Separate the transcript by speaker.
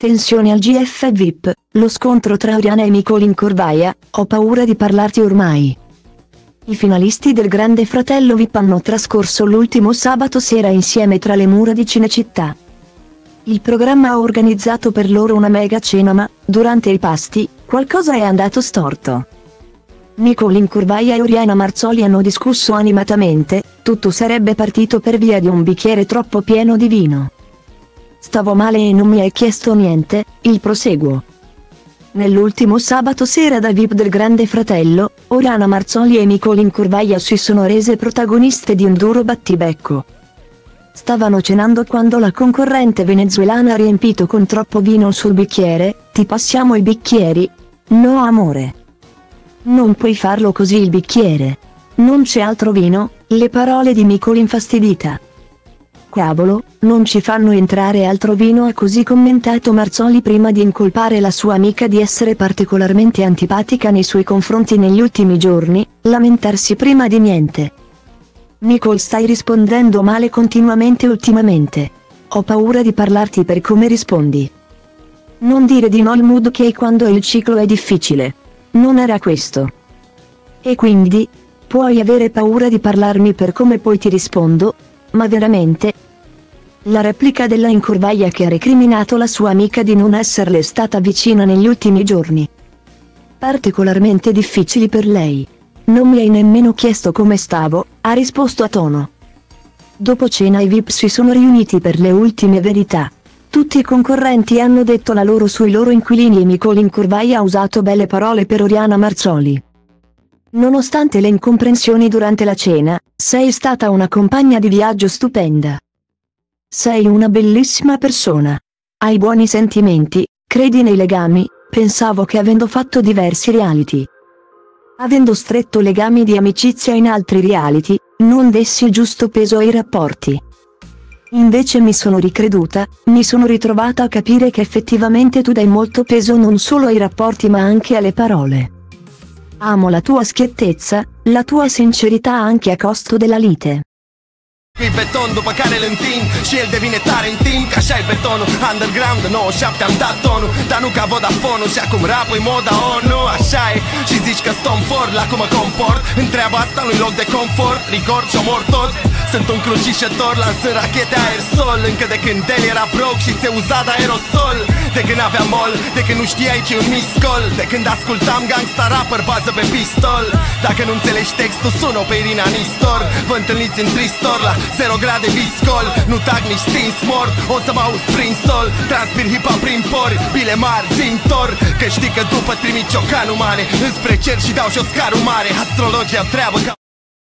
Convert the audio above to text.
Speaker 1: Tensione al GF VIP, lo scontro tra Oriana e Micol in Corvaia, ho paura di parlarti ormai. I finalisti del Grande Fratello VIP hanno trascorso l'ultimo sabato sera insieme tra le mura di Cinecittà. Il programma ha organizzato per loro una mega cena ma, durante i pasti, qualcosa è andato storto. Micol in Corvaia e Oriana Marzoli hanno discusso animatamente, tutto sarebbe partito per via di un bicchiere troppo pieno di vino. Stavo male e non mi hai chiesto niente, il proseguo. Nell'ultimo sabato sera da VIP del Grande Fratello, Oriana Marzoli e Micol in Corvaia si sono rese protagoniste di un duro battibecco. Stavano cenando quando la concorrente venezuelana ha riempito con troppo vino sul bicchiere. Ti passiamo i bicchieri? No amore. Non puoi farlo così il bicchiere. Non c'è altro vino, le parole di Micol infastidita. Cavolo, non ci fanno entrare altro vino, ha così commentato Marzoli prima di incolpare la sua amica di essere particolarmente antipatica nei suoi confronti negli ultimi giorni, lamentarsi prima di niente. Micol, stai rispondendo male continuamente ultimamente. Ho paura di parlarti per come rispondi. Non dire di no al mood che hai quando il ciclo è difficile. Non era questo. E quindi? Puoi avere paura di parlarmi per come poi ti rispondo? Ma veramente? La replica della in Corvaia che ha recriminato la sua amica di non esserle stata vicina negli ultimi giorni. Particolarmente difficili per lei. Non mi hai nemmeno chiesto come stavo, ha risposto a tono. Dopo cena i VIP si sono riuniti per le ultime verità. Tutti i concorrenti hanno detto la loro sui loro inquilini e Micol in Corvaia ha usato belle parole per Oriana Marzoli. Nonostante le incomprensioni durante la cena, sei stata una compagna di viaggio stupenda. Sei una bellissima persona. Hai buoni sentimenti, credi nei legami, pensavo che avendo fatto diversi reality, avendo stretto legami di amicizia in altri reality, non dessi il giusto peso ai rapporti. Invece mi sono ricreduta, mi sono ritrovata a capire che effettivamente tu dai molto peso non solo ai rapporti ma anche alle parole. Amo la tua schiettezza, la tua sincerità anche a costo della lite.
Speaker 2: Il beton după care îl întind și el devine tare în timp. Că așa-i betonul underground, de 97 am dat tonul, dar nu ca Vodafone-ul. Și acum rap-ul moda ONU, așa e. Și zici că stom Ford, la cum mă comport. Întreaba asta nu-i loc de confort, record și omor tot. Sunt un crucișător, lansând rachete aerosol. Încă de când el era broke și se uza de aerosol. De când aveam mol, de când nu știai ce-i un miscol. De când ascultam gangsta rapper, bază pe pistol. Dacă nu înțelegi textul, sună pe Irina Nistor. Vă întâlniți în Tristor la 0 grade viscol. Nu tac nici stins mort, o să mă auzi prin sol. Transpir hip-hop prin pori, bile mari, zintor. Că știi că după trimit ciocanul mare înspre cer și dau și o scarul mare. Astrologia treabă ca